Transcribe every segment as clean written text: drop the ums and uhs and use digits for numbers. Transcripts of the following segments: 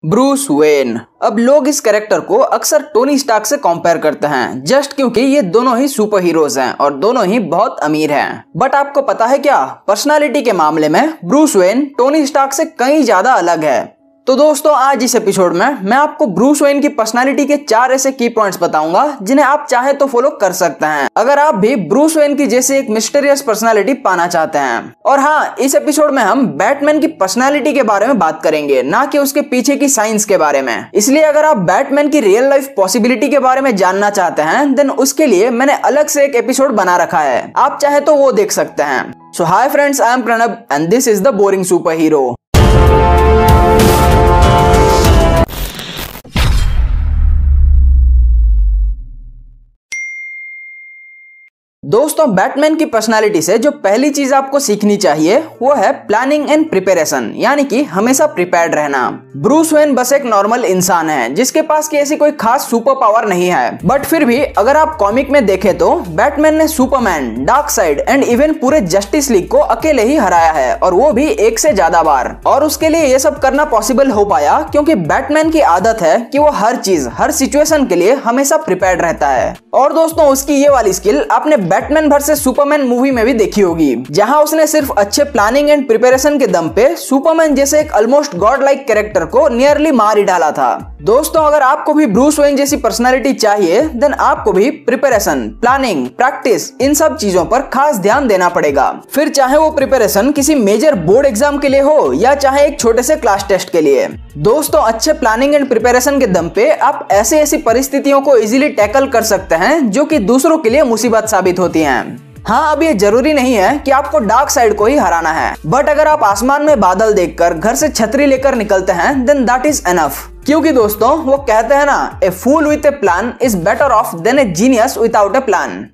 Bruce Wayne. अब लोग इस कैरेक्टर को अक्सर टोनी स्टार्क से कंपेयर करते हैं जस्ट क्योंकि ये दोनों ही सुपर हीरोज हैं और दोनों ही बहुत अमीर हैं। बट आपको पता है क्या, पर्सनालिटी के मामले में ब्रूस वेन टोनी स्टार्क से कहीं ज्यादा अलग है। तो दोस्तों आज इस एपिसोड में मैं आपको ब्रूस वेन की पर्सनालिटी के 4 ऐसे की पॉइंट्स बताऊंगा जिन्हें आप चाहे तो फॉलो कर सकते हैं अगर आप भी ब्रूस वेन की जैसे एक मिस्टीरियस पर्सनालिटी पाना चाहते हैं। और हाँ, इस एपिसोड में हम बैटमैन की पर्सनालिटी के बारे में बात करेंगे, ना कि उसके पीछे की साइंस के बारे में। इसलिए अगर आप बैटमैन की रियल लाइफ पॉसिबिलिटी के बारे में जानना चाहते हैं देन उसके लिए मैंने अलग से एक एपिसोड बना रखा है, आप चाहे तो वो देख सकते हैं। So hi friends, I am Pranab and this is the boring super hero. दोस्तों बैटमैन की पर्सनालिटी से जो पहली चीज आपको सीखनी चाहिए वो है प्लानिंग एंड प्रिपरेशन, यानी कि हमेशा प्रिपेयर्ड रहना। ब्रूस वेन बस एक नॉर्मल इंसान है जिसके पास की ऐसी कोई खास सुपर पावर नहीं है, बट फिर भी अगर आप कॉमिक में देखें तो बैटमैन ने सुपरमैन, डार्कसाइड एंड इवन पूरे जस्टिस लीग को अकेले ही हराया है, और वो भी एक से ज्यादा बार। और उसके लिए ये सब करना पॉसिबल हो पाया क्योंकि बैटमैन की आदत है कि वो हर चीज, हर सिचुएशन के लिए हमेशा प्रिपेयर्ड रहता है। और दोस्तों उसकी ये वाली स्किल आपने बैटमैन वर्सेस सुपरमैन मूवी में भी देखी होगी, जहां उसने सिर्फ अच्छे प्लानिंग एंड प्रिपरेशन के दम पे सुपरमैन जैसे एक ऑलमोस्ट गॉड लाइक कैरेक्टर को नियरली मार ही डाला था। दोस्तों अगर आपको भी ब्रूस वेन जैसी पर्सनालिटी चाहिए देन आपको भी प्रिपरेशन, प्लानिंग, प्रैक्टिस, इन सब चीजों पर खास ध्यान देना पड़ेगा। फिर चाहे वो प्रिपरेशन किसी मेजर बोर्ड एग्जाम के लिए हो या चाहे एक छोटे से क्लास टेस्ट के लिए। दोस्तों अच्छे प्लानिंग एंड प्रिपरेशन के दम पे आप ऐसी परिस्थितियों को इजीली टैकल कर सकते हैं जो कि दूसरों के लिए मुसीबत साबित होती हैं। हाँ, अब ये जरूरी नहीं है कि आपको डार्क साइड को ही हराना है, बट अगर आप आसमान में बादल देखकर घर से छतरी लेकर निकलते हैं देन दैट इज एनफ। क्योंकि दोस्तों वो कहते हैं ना, a fool with a plan is better off than a genius without a plan.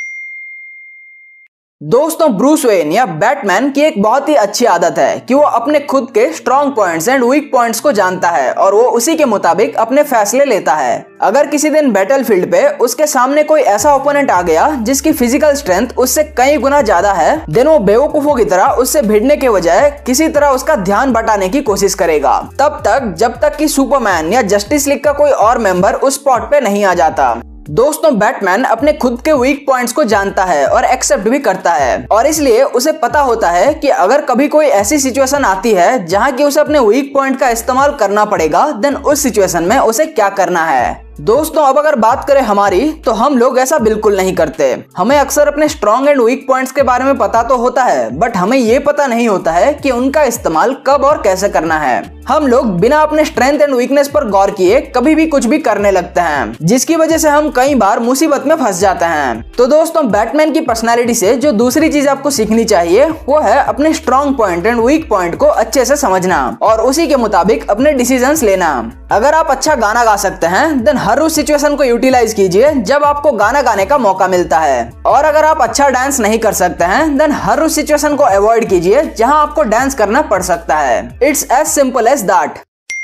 दोस्तों ब्रूस वेन या बैटमैन की एक बहुत ही अच्छी आदत है कि वो अपने खुद के strong points and weak points को जानता है और वो उसी के मुताबिक अपने फैसले लेता है। अगर किसी दिन बैटलफील्ड पे उसके सामने कोई ऐसा ओपोनेंट आ गया जिसकी फिजिकल स्ट्रेंथ उससे कई गुना ज्यादा है देन वो बेवकूफों की तरह उससे भिड़ने के बजाय किसी तरह उसका ध्यान बटाने की कोशिश करेगा, तब तक जब तक कि सुपरमैन या जस्टिस लीग का कोई और मेंबर उस स्पॉट पे नहीं आ जाता। दोस्तों बैटमैन अपने खुद के वीक पॉइंट्स को जानता है और एक्सेप्ट भी करता है, और इसलिए उसे पता होता है कि अगर कभी कोई ऐसी सिचुएशन आती है जहां कि उसे अपने वीक पॉइंट का इस्तेमाल करना पड़ेगा देन उस सिचुएशन में उसे क्या करना है। दोस्तों अब अगर बात करें हमारी, तो हम लोग ऐसा बिल्कुल नहीं करते। हमें अक्सर अपने स्ट्रॉन्ग एंड वीक पॉइंट्स के बारे में पता तो होता है, बट हमें ये पता नहीं होता है कि उनका इस्तेमाल कब और कैसे करना है। हम लोग बिना अपने स्ट्रेंथ एंड वीकनेस पर गौर किए कभी भी कुछ भी करने लगते हैं, जिसकी वजह से हम कई बार मुसीबत में फंस जाते हैं। तो दोस्तों बैटमैन की पर्सनालिटी से जो दूसरी चीज आपको सीखनी चाहिए वो है अपने strong point and weak point को अच्छे से समझना और उसी के मुताबिक अपने डिसीजंस लेना। अगर आप अच्छा गाना गा सकते हैं देन हर उस सिचुएशन को यूटिलाइज कीजिए जब आपको गाना गाने का मौका मिलता है, और अगर आप अच्छा डांस नहीं कर सकते हैं देन हर उस सिचुएशन को अवॉइड कीजिए जहां आपको डांस करना पड़ सकता है। It's as simple as that.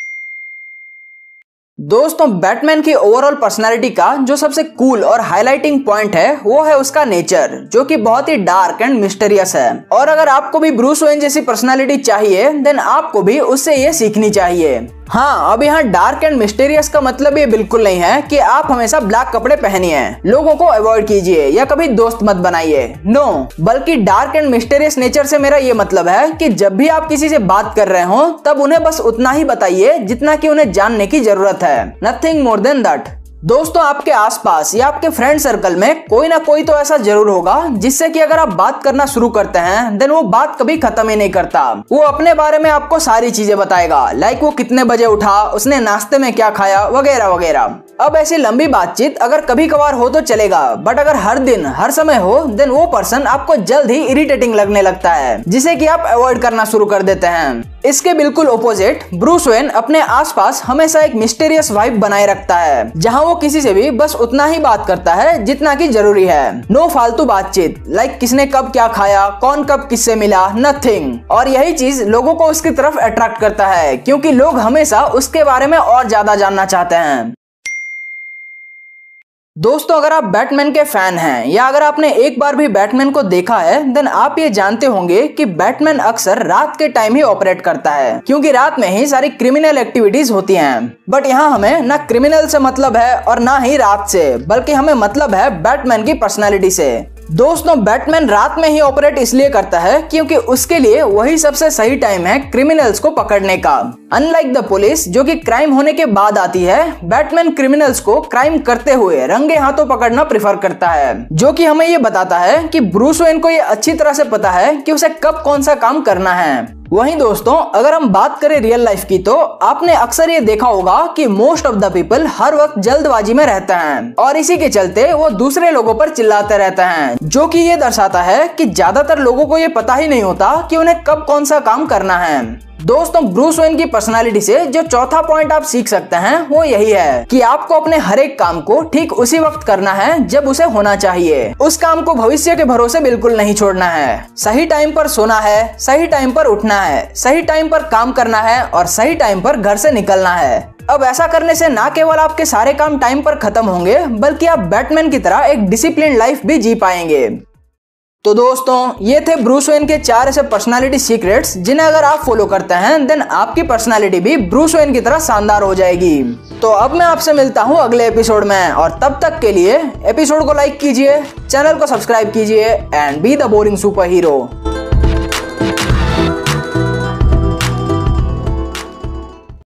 दोस्तों बैटमैन की ओवरऑल पर्सनालिटी का जो सबसे कूल और हाईलाइटिंग पॉइंट है वो है उसका नेचर, जो कि बहुत ही डार्क एंड मिस्टीरियस है। और अगर आपको भी ब्रूस वेन जैसी पर्सनालिटी चाहिए देन आपको भी उससे ये सीखनी चाहिए। हाँ, अब यहाँ डार्क एंड मिस्टीरियस का मतलब ये बिल्कुल नहीं है कि आप हमेशा ब्लैक कपड़े पहनिए, लोगों को अवॉइड कीजिए या कभी दोस्त मत बनाइए। नो, बल्कि डार्क एंड मिस्टीरियस नेचर से मेरा ये मतलब है कि जब भी आप किसी से बात कर रहे हो तब उन्हें बस उतना ही बताइए जितना कि उन्हें जानने की जरूरत है, नथिंग मोर देन दैट। दोस्तों आपके आसपास या आपके फ्रेंड सर्कल में कोई ना कोई तो ऐसा जरूर होगा जिससे कि अगर आप बात करना शुरू करते हैं देन वो बात कभी खत्म ही नहीं करता। वो अपने बारे में आपको सारी चीजें बताएगा, लाइक वो कितने बजे उठा, उसने नाश्ते में क्या खाया, वगैरह वगैरह। अब ऐसी लंबी बातचीत अगर कभी कभार हो तो चलेगा, बट अगर हर दिन हर समय हो देन वो पर्सन आपको जल्द ही इरिटेटिंग लगने लगता है, जिसे कि आप अवॉइड करना शुरू कर देते हैं। इसके बिल्कुल ऑपोजिट ब्रूस वेन अपने आसपास हमेशा एक मिस्टीरियस वाइब बनाए रखता है, जहां वो किसी से भी बस उतना ही बात करता है जितना कि जरूरी है। नो फालतू बातचीत, लाइक किसने कब क्या खाया, कौन कब किससे मिला, नथिंग। और यही चीज लोगों को उसकी तरफ अट्रैक्ट करता है क्योंकि लोग हमेशा उसके बारे में और ज्यादा जानना चाहते हैं। दोस्तों अगर आप बैटमैन के फैन हैं या अगर आपने एक बार भी बैटमैन को देखा है देन आप ये जानते होंगे कि बैटमैन अक्सर रात के टाइम ही ऑपरेट करता है, क्योंकि रात में ही सारी क्रिमिनल एक्टिविटीज होती हैं। बट यहाँ हमें ना क्रिमिनल से मतलब है और ना ही रात से, बल्कि हमें मतलब है बैटमैन की पर्सनैलिटी से। दोस्तों बैटमैन रात में ही ऑपरेट इसलिए करता है क्योंकि उसके लिए वही सबसे सही टाइम है क्रिमिनल्स को पकड़ने का। अनलाइक द पुलिस जो कि क्राइम होने के बाद आती है, बैटमैन क्रिमिनल्स को क्राइम करते हुए रंगे हाथों पकड़ना प्रेफर करता है, जो कि हमें ये बताता है कि ब्रूस वेन को ये अच्छी तरह से पता है कि उसे कब कौन सा काम करना है। वहीं दोस्तों अगर हम बात करें रियल लाइफ की तो आपने अक्सर ये देखा होगा कि मोस्ट ऑफ द पीपल हर वक्त जल्दबाजी में रहते हैं और इसी के चलते वो दूसरे लोगों पर चिल्लाते रहते हैं, जो कि ये दर्शाता है कि ज्यादातर लोगों को ये पता ही नहीं होता कि उन्हें कब कौन सा काम करना है। दोस्तों ब्रूस वेन की पर्सनालिटी से जो चौथा पॉइंट आप सीख सकते हैं वो यही है कि आपको अपने हर एक काम को ठीक उसी वक्त करना है जब उसे होना चाहिए। उस काम को भविष्य के भरोसे बिल्कुल नहीं छोड़ना है। सही टाइम पर सोना है, सही टाइम पर उठना है, सही टाइम पर काम करना है और सही टाइम पर घर से निकलना है। अब ऐसा करने से ना केवल आपके सारे काम टाइम पर खत्म होंगे बल्कि आप बैटमैन की तरह एक डिसिप्लिन लाइफ भी जी पाएंगे। तो दोस्तों ये थे ब्रूस वेन के 4 ऐसे पर्सनालिटी सीक्रेट्स जिन्हें अगर आप फॉलो करते हैं देन आपकी पर्सनालिटी भी ब्रूस वेन की तरह शानदार हो जाएगी। तो अब मैं आपसे मिलता हूँ अगले एपिसोड में और तब तक के लिए एपिसोड को लाइक कीजिए, चैनल को सब्सक्राइब कीजिए and be the boring super hero.